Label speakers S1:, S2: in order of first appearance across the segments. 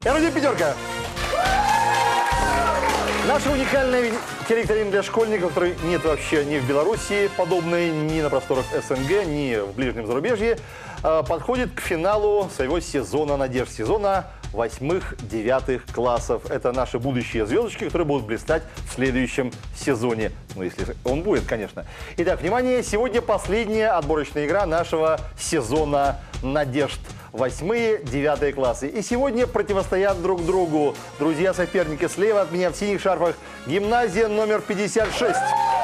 S1: Эрудит пятерка. Наша уникальная телевикторина для школьников, которой нет вообще ни в Беларуси подобной, ни на просторах СНГ, ни в ближнем зарубежье, подходит к финалу своего сезона надежд. Сезона 8-9 классов. Это наши будущие звездочки, которые будут блистать в следующем сезоне. Ну, если он будет, конечно. Итак, внимание, сегодня последняя отборочная игра нашего сезона надежд. 8-9 классы. И сегодня противостоят друг другу друзья-соперники. Слева от меня в синих шарфах гимназия номер 56.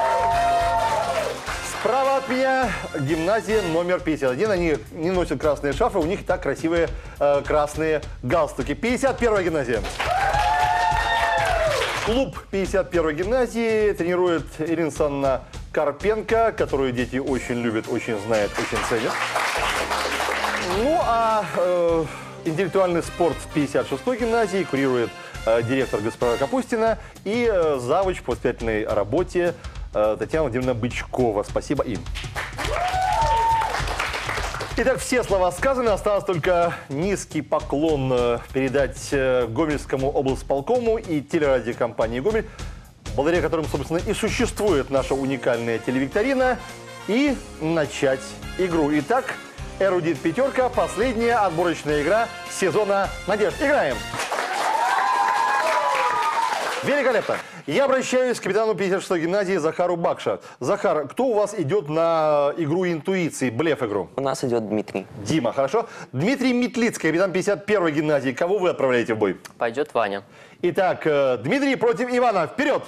S1: Справа от меня гимназия номер 51. Они не носят красные шарфы, у них и так красивые красные галстуки. 51-я гимназия. Клуб 51-й гимназии тренирует Ирина Александровна Карпенко, которую дети очень любят, очень знают, очень ценят. Ну, а интеллектуальный спорт в 56-й гимназии курирует директор госпожа Капустина и завуч по воспитательной работе Татьяна Владимировна Бычкова. Спасибо им. Итак, все слова сказаны. Осталось только низкий поклон передать Гомельскому облсполкому и телерадиокомпании «Гомель», благодаря которым, собственно, и существует наша уникальная телевикторина, и начать игру. Итак, «Эрудит пятерка», последняя отборочная игра сезона надежд. Играем! Великолепно! Я обращаюсь к капитану 56-й гимназии Захару Бакша. Захар, кто у вас идет на игру интуиции, блеф-игру?
S2: У нас идет Дмитрий.
S1: Дима, хорошо. Дмитрий Метлицкий, капитан 51-й гимназии. Кого вы отправляете в бой?
S2: Пойдет Ваня.
S1: Итак, Дмитрий против Ивана. Вперед!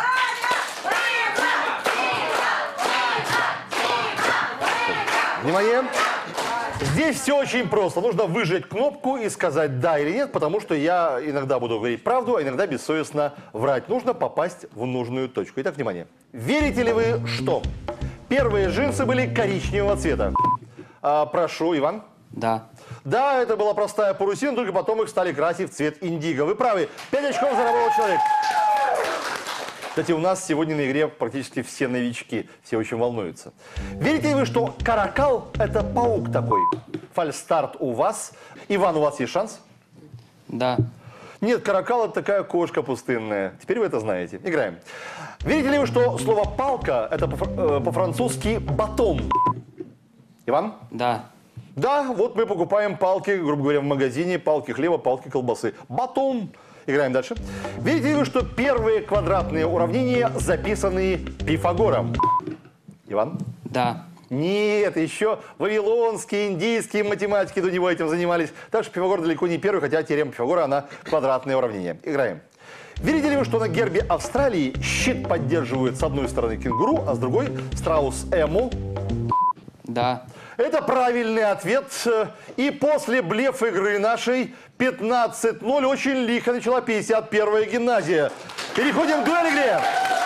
S1: Внимание! Здесь все очень просто. Нужно выжать кнопку и сказать «да» или «нет», потому что я иногда буду говорить правду, а иногда бессовестно врать. Нужно попасть в нужную точку. Итак, внимание. Верите ли вы, что первые джинсы были коричневого цвета? Прошу, Иван.
S2: Да.
S1: Да, это была простая парусина, только потом их стали красить в цвет индиго. Вы правы. 5 очков заработал человек. Кстати, у нас сегодня на игре практически все новички, все очень волнуются. Верите ли вы, что каракал – это паук такой? Фальстарт у вас. Иван, у вас есть шанс?
S2: Да.
S1: Нет, каракал – это такая кошка пустынная. Теперь вы это знаете. Играем. Верите ли вы, что слово «палка» – это по-французски «батон»? Иван?
S2: Да.
S1: Да, вот мы покупаем палки, грубо говоря, в магазине, палки хлеба, палки колбасы. Батон. Играем дальше. Видите ли вы, что первые квадратные уравнения записаны Пифагором? Иван?
S2: Да.
S1: Нет, еще вавилонские, индийские математики до него этим занимались. Так что Пифагор далеко не первый, хотя теорема Пифагора, она квадратное уравнение. Играем. Видите ли вы, что на гербе Австралии щит поддерживают с одной стороны кенгуру, а с другой страус Эму?
S2: Да.
S1: Это правильный ответ. И после блеф-игры нашей 15-0 очень лихо начала 51-я гимназия. Переходим к дуэль-игре.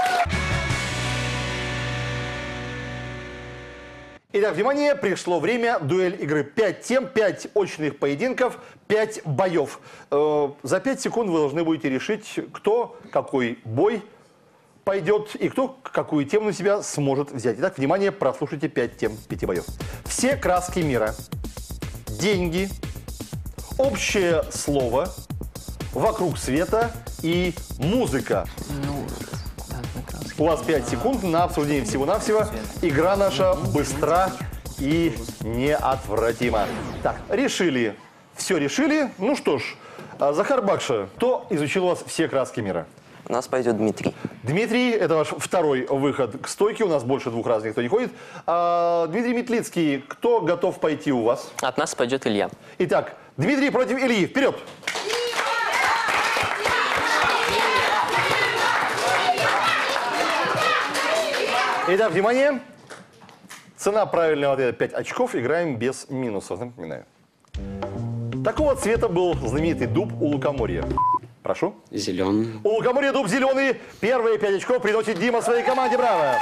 S1: Итак, внимание, пришло время дуэль-игры. 5 тем, 5 очных поединков, 5 боев. За 5 секунд вы должны будете решить, кто какой бой пойдет и кто какую тему на себя сможет взять. Итак, внимание, прослушайте 5 тем 5 боев. Все краски мира, деньги, общее слово, вокруг света и музыка. У вас 5 секунд на обсуждение всего-навсего. Игра наша быстра и неотвратима. Так, решили. Все решили. Ну что ж, Захар Бакша, кто изучил у вас все краски мира?
S2: У нас пойдет Дмитрий.
S1: Дмитрий, это ваш второй выход к стойке. У нас больше 2 раз никто не ходит. Дмитрий Метлицкий, кто готов пойти у вас?
S2: От нас пойдет Илья.
S1: Итак, Дмитрий против Ильи. Вперед! Итак, внимание. Цена правильного ответа 5 очков. Играем без минусов. Напоминаю. Такого цвета был знаменитый дуб у лукоморья. Прошу.
S3: Зеленый.
S1: У лукоморья дуб зеленый. Первые 5 очков приносит Дима своей команде. Браво!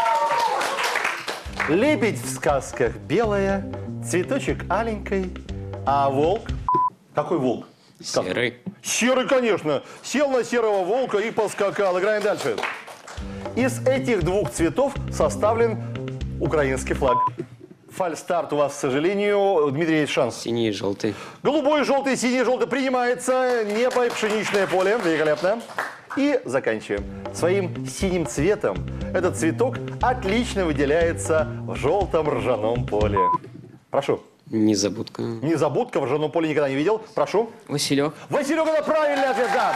S1: Лебедь в сказках белая, цветочек аленький, а волк? Какой волк?
S3: Серый.
S1: Серый, конечно. Сел на серого волка и поскакал. Играем дальше. Из этих 2 цветов составлен украинский флаг. Фальстарт у вас, к сожалению. Дмитрий, есть шанс.
S2: Синий и желтый.
S1: Голубой, желтый, синий, желтый принимается. Небо и пшеничное поле. Великолепно. И заканчиваем. Своим синим цветом этот цветок отлично выделяется в желтом ржаном поле. Прошу.
S2: Незабудка.
S1: Незабудка в ржаном поле никогда не видел. Прошу.
S2: Василек.
S1: Василек, это правильный ответ, да.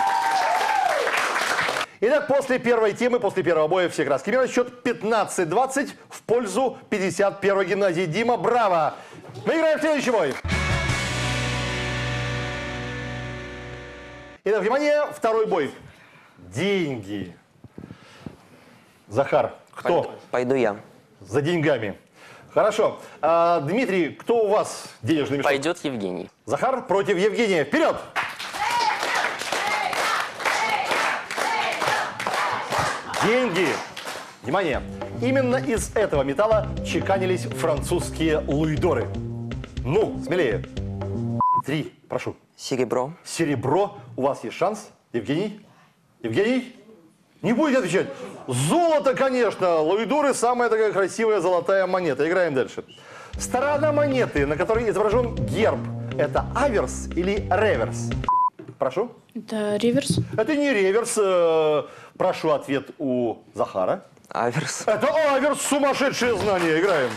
S1: Итак, после первой темы, после первого боя все краски мира, счет 15-20 в пользу 51-й гимназии. Дима, браво! Мы играем в следующий бой. Итак, внимание, второй бой. Деньги. Захар, кто?
S2: Пойду я.
S1: За деньгами. Хорошо. Дмитрий, кто у вас денежный мешок?
S2: Пойдет Евгений.
S1: Захар против Евгения. Вперед! Деньги. Внимание. Именно из этого металла чеканились французские луидоры. Ну, смелее. 3, прошу.
S2: Серебро.
S1: Серебро. У вас есть шанс. Евгений? Евгений? Не будете отвечать? Золото, конечно. Луидоры – самая такая красивая золотая монета. Играем дальше. Сторона монеты, на которой изображен герб. Это аверс или реверс? Прошу.
S3: Это реверс.
S1: Это не реверс. Прошу ответ у Захара.
S2: Аверс.
S1: Это аверс. Сумасшедшее знание. Играем.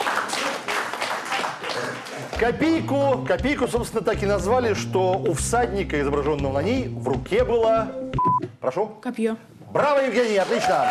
S1: Копейку, собственно, так и назвали, что у всадника, изображенного на ней, в руке было... Прошу.
S3: Копье.
S1: Браво, Евгений, отлично.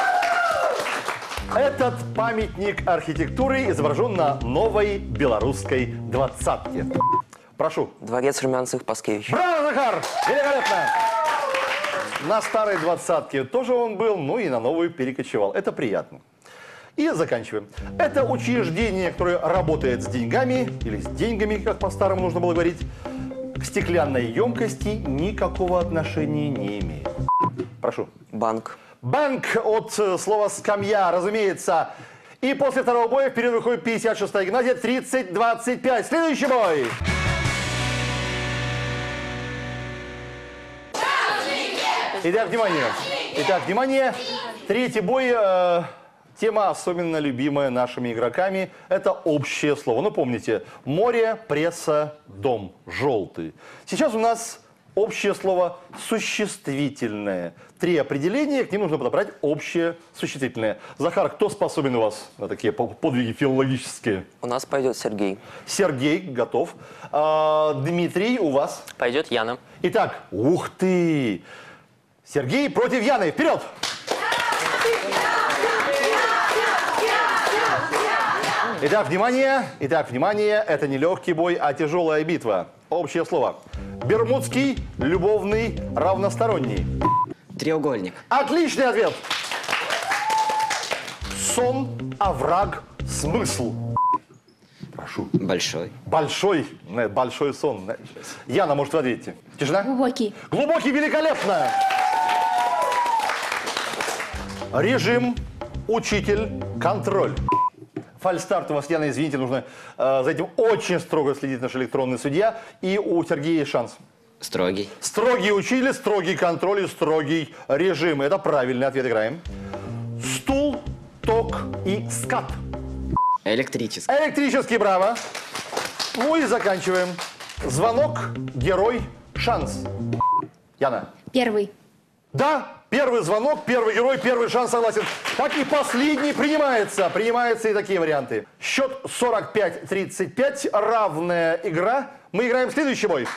S1: Этот памятник архитектуры изображен на новой белорусской двадцатке. Прошу.
S2: Дворец Румянцевых Паскевич.
S1: Браво, Захар! Великолепно! На старой двадцатке тоже он был, ну и на новую перекочевал. Это приятно. И заканчиваем. Это учреждение, которое работает с деньгами, или с деньгами, как по-старому нужно было говорить, к стеклянной емкости никакого отношения не имеет. Прошу.
S2: Банк.
S1: Банк от слова «скамья», разумеется. И после второго боя вперед выходит 56-я гимназия, 30-25. Следующий бой. Итак, внимание. Третий бой. Тема, особенно любимая нашими игроками, это общее слово. Ну, помните, море, пресса, дом, желтый. Сейчас у нас общее слово существительное. 3 определения, к ним нужно подобрать общее существительное. Захар, кто способен у вас на такие подвиги филологические?
S2: У нас пойдет Сергей.
S1: Сергей, готов. Дмитрий, у вас?
S2: Пойдет Яна.
S1: Итак, ух ты! Сергей против Яны. Вперед! Итак, внимание, это не легкий бой, а тяжелая битва. Общее слово. Бермудский, любовный, равносторонний.
S2: Треугольник.
S1: Отличный ответ. Сон, овраг, смысл. Прошу.
S2: Большой.
S1: Большой сон. Яна, может, вы ответите? Тишина?
S3: Глубокий.
S1: Глубокий, великолепно. Режим, учитель, контроль. Фальстарт у вас, Яна, извините, нужно за этим очень строго следить наш электронный судья. И у Сергея есть шанс.
S2: Строгий.
S1: Строгий учитель, строгий контроль и строгий режим. Это правильный ответ. Играем. Стул, ток и скат.
S2: Электрический.
S1: Электрический, браво. Ну и заканчиваем. Звонок, герой, шанс. Яна.
S3: Первый.
S1: Да, первый звонок, первый герой, первый шанс, согласен. Как и последний принимается. Принимаются и такие варианты. Счет 45-35, равная игра. Мы играем в следующий бой.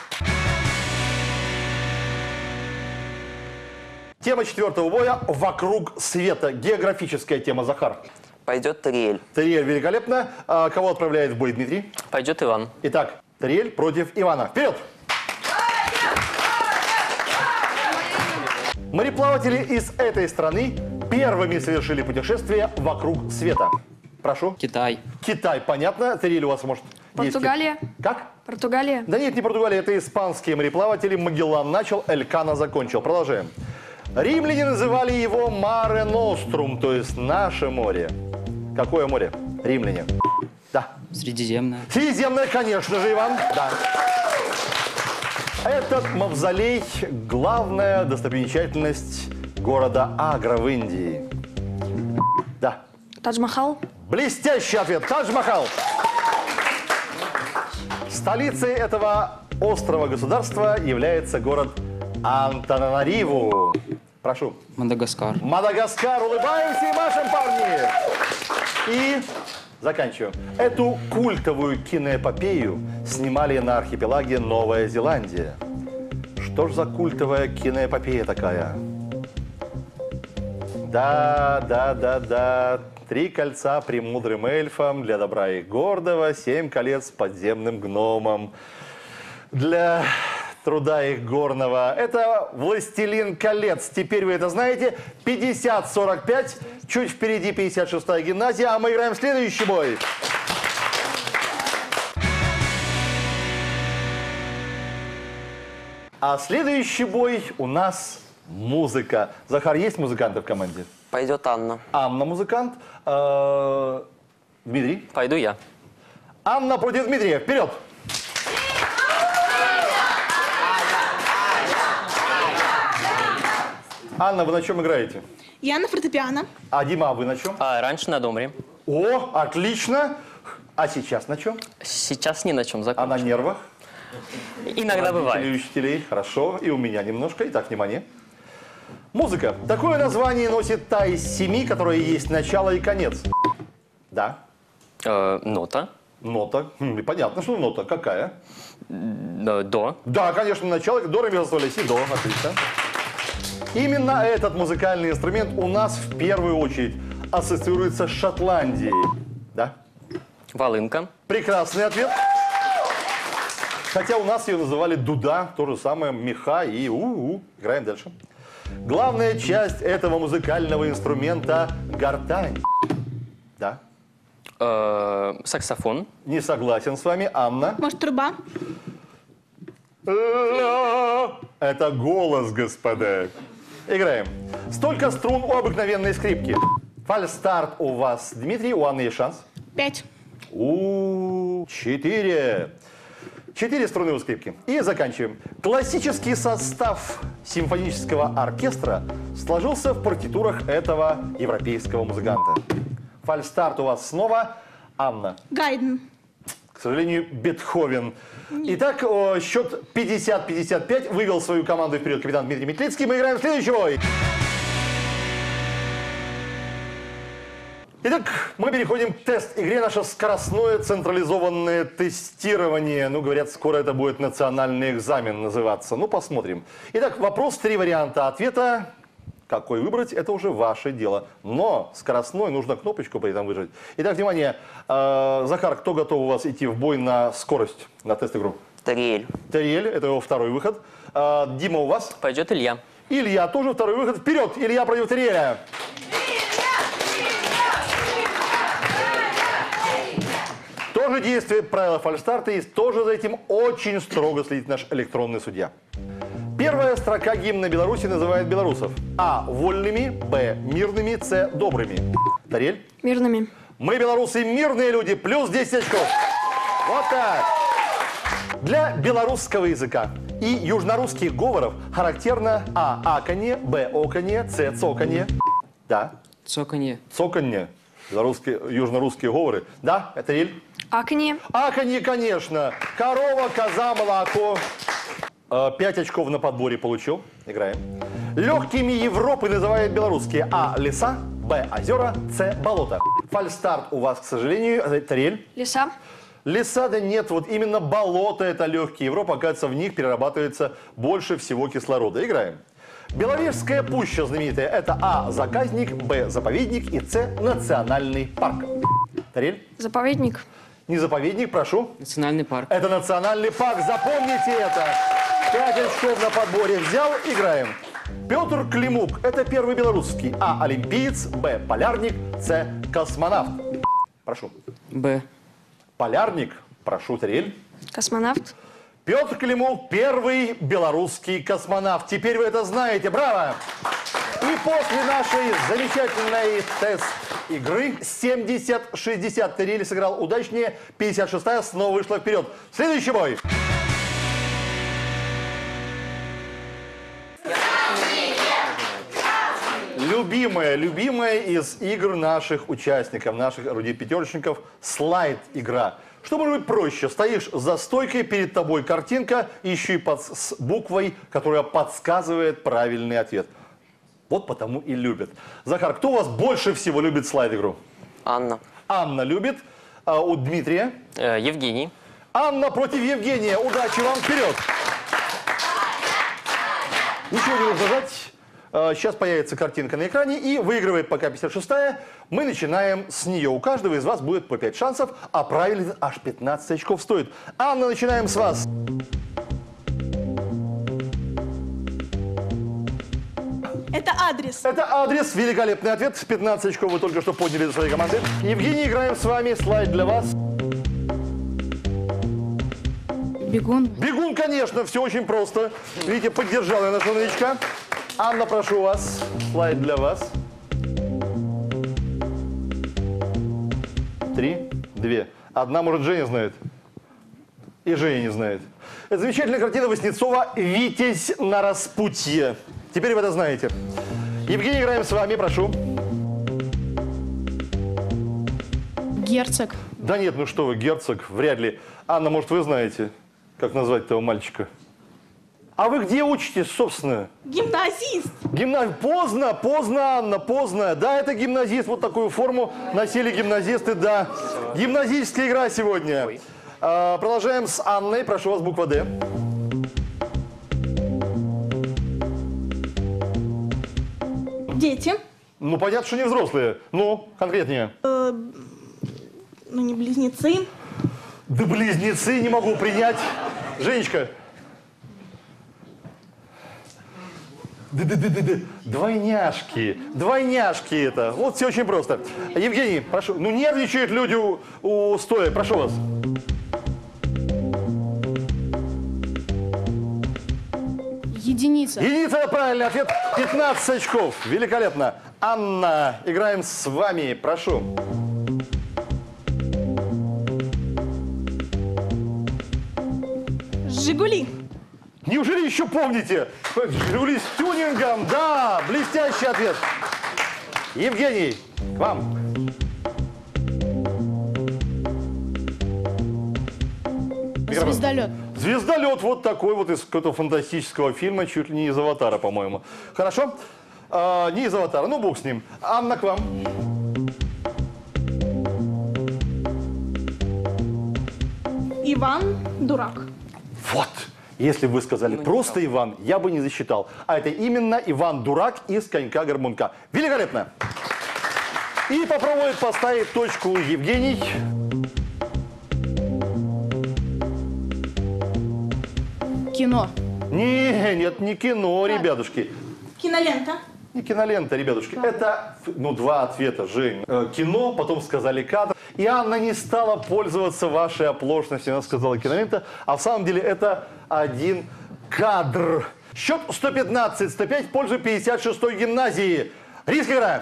S1: Тема 4-го боя «Вокруг света». Географическая тема, Захар.
S2: Пойдет Тариэль.
S1: Тариэль, великолепно. Кого отправляет в бой Дмитрий?
S2: Пойдет Иван.
S1: Итак, Тариэль против Ивана. Вперед! Мореплаватели из этой страны первыми совершили путешествие вокруг света. Прошу.
S2: Китай.
S1: Китай, понятно. Тариэль у вас может... есть.
S3: Португалия.
S1: Как?
S3: Португалия.
S1: Да нет, не Португалия, это испанские мореплаватели. Магеллан начал, Элькана закончил. Продолжаем. Римляне называли его Маре Нострум, то есть наше море. Какое море? Римляне. Да.
S2: Средиземное.
S1: Средиземное, конечно же, Иван. Да. Этот мавзолей – главная достопримечательность города Агра в Индии. Да.
S3: Тадж-Махал.
S1: Блестящий ответ. Тадж-Махал. Столицей этого острова государства является город Антананариву. Прошу.
S2: Мадагаскар.
S1: Мадагаскар. Улыбаемся и машем, парни. И заканчиваем. Эту культовую киноэпопею снимали на архипелаге Новая Зеландия. Что ж за культовая киноэпопея такая? Да. 3 кольца премудрым эльфам, для добра и гордого, 7 колец подземным гномам. Для труда их горного. Это «Властелин колец». Теперь вы это знаете. 50-45. Чуть впереди 56-я гимназия. А мы играем следующий бой. А следующий бой у нас музыка. Захар, есть музыканты в команде?
S2: Пойдет Анна.
S1: Анна музыкант. Дмитрий?
S2: Пойду я.
S1: Анна против Дмитрия. Вперед! Анна, вы на чем играете?
S3: Я на фортепиано.
S1: А Дима, вы на чем?
S2: Раньше на домре.
S1: О, отлично! А сейчас на чем?
S2: Сейчас ни на чем
S1: А
S2: закончу.
S1: на нервах?
S2: Иногда
S1: Родителей,
S2: бывает.
S1: учителей. Хорошо. И у меня немножко. Итак, внимание. Музыка. Такое название носит та из 7, которая есть начало и конец. Да.
S2: Нота.
S1: Нота. Понятно, что нота. Какая?
S2: До.
S1: Да, конечно, начало. До, ре, ми, фа, соль, ля, си, до. Отлично. Именно этот музыкальный инструмент у нас в первую очередь ассоциируется с Шотландией. Да?
S2: Волынка.
S1: Прекрасный ответ. Хотя у нас ее называли дуда, то же самое, меха и Играем дальше. Главная часть этого музыкального инструмента – гортань. Да?
S2: Саксофон.
S1: Не согласен с вами. Анна?
S3: Может, труба?
S1: Это голос, господа. Играем. Столько струн у обыкновенной скрипки. Фальстарт у вас, Дмитрий, у Анны есть шанс.
S3: 5.
S1: 4. 4 струны у скрипки. И заканчиваем. Классический состав симфонического оркестра сложился в партитурах этого европейского музыканта. Фальстарт у вас снова. Анна.
S3: Гайден.
S1: К сожалению, Бетховен. Итак, счет 50-55. Вывел свою команду вперед капитан Дмитрий Метлицкий. Мы играем в следующий бой. Итак, мы переходим к тест-игре. Наше скоростное централизованное тестирование. Ну, говорят, скоро это будет национальный экзамен называться. Ну, посмотрим. Итак, вопрос, 3 варианта ответа. Какой выбрать, это уже ваше дело. Но скоростной нужно кнопочку при этом выжать. Итак, внимание. Захар, кто готов у вас идти в бой на скорость, на тест-игру?
S2: Тариэль.
S1: Тариэль, это его второй выход. Дима, у вас?
S2: Пойдет Илья.
S1: Илья, тоже второй выход. Вперед, Илья против Тариэля. Тоже действует правило фальстарта, и тоже за этим очень строго следит наш электронный судья. Первая строка гимна Беларуси называет белорусов: А. Вольными, Б. Мирными, С. Добрыми. Тарель?
S3: Мирными.
S1: Мы, белорусы, мирные люди, плюс 10 очков. Вот так. Для белорусского языка и южнорусских говоров характерно А. Аканье, Б. Оканье, С. Цоканье. Да.
S2: Цоканье.
S1: Цоканье. Южнорусские говоры. Да, это Риль?
S3: Аканье.
S1: Аканье, конечно. Корова, коза, молоко. 5 очков на подборе получил. Играем. Легкими Европы называют белорусские: А. Леса, Б. Озера, С. Болото. Фальстарт у вас, к сожалению. Это Риль?
S3: Леса.
S1: Леса, да нет, вот именно болото — это легкие Европа. Оказывается, в них перерабатывается больше всего кислорода. Играем. Беловежская пуща знаменитая — это А. Заказник, Б. Заповедник и С. Национальный парк. Тарель?
S3: Заповедник.
S1: Не заповедник, прошу.
S2: Национальный парк.
S1: Это национальный парк, запомните это. 5 очков на подборе взял, играем. Петр Климук — это первый белорусский. А. Олимпиец, Б. Полярник, С. Космонавт. Прошу.
S2: Б.
S1: Полярник, прошу, Тарель.
S3: Космонавт.
S1: Петр Климук — первый белорусский космонавт. Теперь вы это знаете. Браво! И после нашей замечательной тест-игры 70-60 Тарель сыграл удачнее, 56-я снова вышла вперед. Следующий бой. Любимая из игр наших участников, наших орудий-пятерочников — слайд-игра. Что может быть проще? Стоишь за стойкой, перед тобой картинка, еще и с буквой, которая подсказывает правильный ответ. Вот потому и любят. Захар, кто у вас больше всего любит слайд-игру?
S2: Анна.
S1: Анна любит. А у Дмитрия?
S2: Евгений.
S1: Анна против Евгения. Удачи вам, вперед! Ничего не нужно жать. Сейчас появится картинка на экране и выигрывает пока 56-я. Мы начинаем с нее. У каждого из вас будет по 5 шансов, а правильно аж 15 очков стоит. Анна, начинаем с вас.
S3: Это адрес.
S1: Это адрес. Великолепный ответ. 15 очков вы только что подняли за своей команды. Евгений, играем с вами. Слайд для вас.
S3: Бегун.
S1: Бегун, конечно. Все очень просто. Видите, поддержал я нашего новичка. Анна, прошу вас. Слайд для вас. 3, 2. Одна, может, Женя знает. И Женя не знает. Это замечательная картина Васнецова «Витязь на распутье». Теперь вы это знаете. Евгений, играем с вами, прошу.
S3: Герцог.
S1: Да нет, ну что вы, герцог, вряд ли. Анна, может, вы знаете, как назвать этого мальчика? А вы где учитесь, собственно?
S3: Гимназист.
S1: Поздно, Анна, поздно. Да, это гимназист, вот такую форму носили гимназисты, да. Гимназическая игра сегодня. Продолжаем с Анной, прошу вас, буква «Д».
S3: Дети.
S1: Ну, понятно, что не взрослые. Ну, конкретнее.
S3: Ну, не близнецы.
S1: Да близнецы не могу принять. Женечка. Двойняшки. Двойняшки это. Вот все очень просто. Евгений, прошу. Ну, нервничают люди у стоя. Прошу вас.
S3: Единица.
S1: Единица, это правильный ответ. 15 очков. Великолепно. Анна, играем с вами. Прошу.
S3: Жигули.
S1: Неужели еще помните? Жигули с тюнингом. Да, блестящий ответ. Евгений, к вам.
S3: Звездолет.
S1: Звездолет вот такой вот из какого-то фантастического фильма, чуть ли не из «Аватара», по-моему. Хорошо? Не из «Аватара», ну бог с ним. Анна, к вам.
S3: Иван Дурак.
S1: Вот. Если бы вы сказали просто Иван, я бы не засчитал. А это именно Иван Дурак из «Конька-горбунка». Великолепно. И попробует поставить точку Евгений.
S3: Кино.
S1: Нет, не кино, ребятушки.
S3: Кинолента.
S1: Не кинолента, ребятушки. Это, ну, два ответа, Жень. Кино, потом сказали кадр. И Анна не стала пользоваться вашей оплошностью. Она сказала кинолента. А в самом деле это один кадр. Счет 115-105 в пользу 56-й гимназии. Риск игра.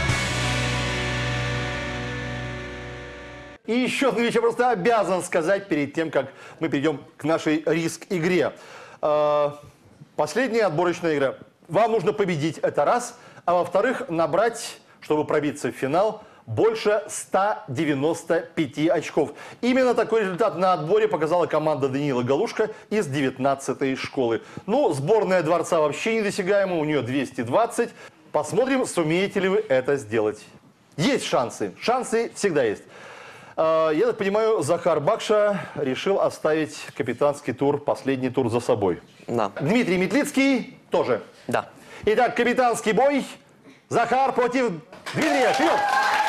S1: И еще одну вещь я просто обязан сказать перед тем, как мы перейдем к нашей риск-игре. Последняя отборочная игра. Вам нужно победить, это раз. А во-вторых, набрать, чтобы пробиться в финал, больше 195 очков. Именно такой результат на отборе показала команда Даниила Галушка из 19-й школы. Ну, сборная Дворца вообще недосягаема, у нее 220. Посмотрим, сумеете ли вы это сделать. Есть шансы, шансы всегда есть. Я так понимаю, Захар Бакша решил оставить капитанский тур, последний тур за собой.
S2: Да.
S1: Дмитрий Метлицкий тоже.
S2: Да.
S1: Итак, капитанский бой. Захар против Дмитрия. Вперед!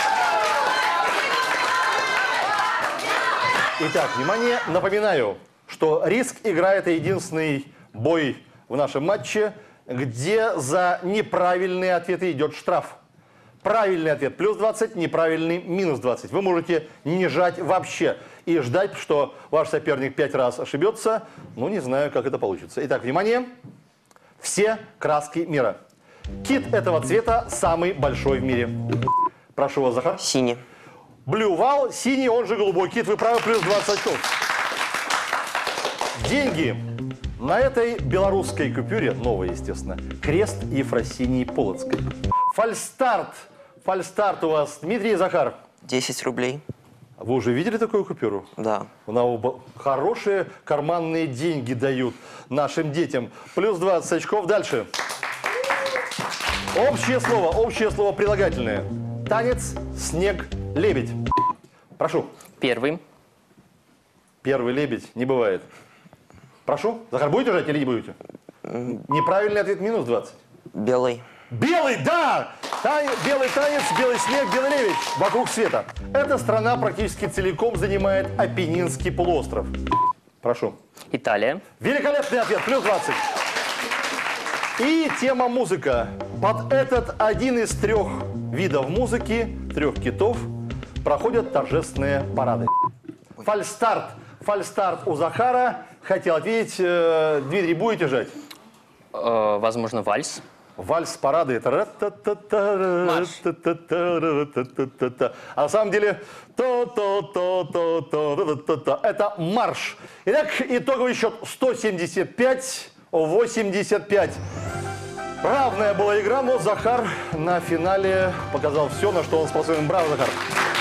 S1: Итак, внимание, напоминаю, что риск игра — это единственный бой в нашем матче, где за неправильные ответы идет штраф. Правильный ответ плюс 20, неправильный минус 20. Вы можете не жать вообще и ждать, что ваш соперник 5 раз ошибется. Ну, не знаю, как это получится. Итак, внимание. Все краски мира. Кит этого цвета самый большой в мире. Прошу вас, Захар.
S2: Синий.
S1: Блювал, синий, он же голубой кит. Вы правы, плюс 20 очков. Деньги. На этой белорусской купюре, новой, естественно, крест Ефросинии Полоцкой. Фальстарт. Фальстарт у вас. Дмитрий и Захар.
S2: 10 рублей.
S1: Вы уже видели такую купюру?
S4: Да.
S1: Хорошие карманные деньги дают нашим детям. Плюс 20 очков. Дальше. Общее слово прилагательное. Танец, снег, лебедь. Прошу.
S2: Первый.
S1: Первый лебедь не бывает. Прошу. Захар, будете жать или не будете? Неправильный ответ минус 20.
S4: Белый.
S1: Белый, да! Белый танец, белый снег, белый лебедь. Вокруг света. Эта страна практически целиком занимает Апеннинский полуостров. Прошу.
S2: Италия.
S1: Великолепный ответ, плюс 20. И тема музыка. Под этот один из 3 видов музыки, 3 китов, проходят торжественные парады. Фальстарт. Фальстарт у Захара. Хотел ответить. Дмитрий, будете жать?
S2: Возможно, вальс.
S1: Вальс парады это
S2: Марш.
S1: а на самом деле это марш. Итак, итоговый счет 175-85. Равная была игра, но Захар на финале показал все, на что он способен. Браво, Захар.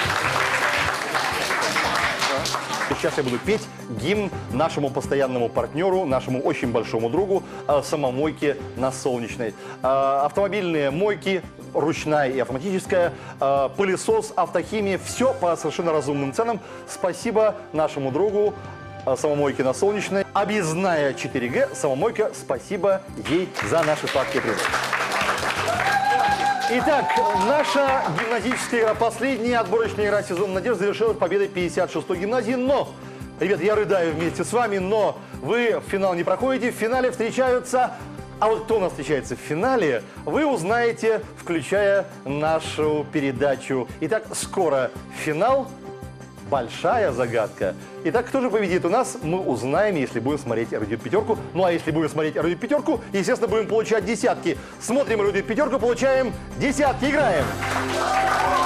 S1: Сейчас я буду петь гимн нашему постоянному партнеру, нашему очень большому другу, самомойке на Солнечной. Автомобильные мойки, ручная и автоматическая, пылесос, автохимия, все по совершенно разумным ценам. Спасибо нашему другу, самомойке на Солнечной. Объездная 4Г, самомойка, спасибо ей за наши сладкие призы. Итак, наша гимназическая игра, последняя отборочная игра сезона «Надежда» завершилась победой 56-й гимназии. Но, ребят, я рыдаю вместе с вами, но вы в финал не проходите. В финале встречаются... А вот кто у нас встречается в финале, вы узнаете, включая нашу передачу. Итак, скоро финал. Большая загадка. Итак, кто же победит у нас, мы узнаем, если будем смотреть «Эрудит пятерку». Ну а если будем смотреть «Эрудит пятерку», естественно, будем получать десятки. Смотрим «Эрудит пятерку», получаем десятки. Играем!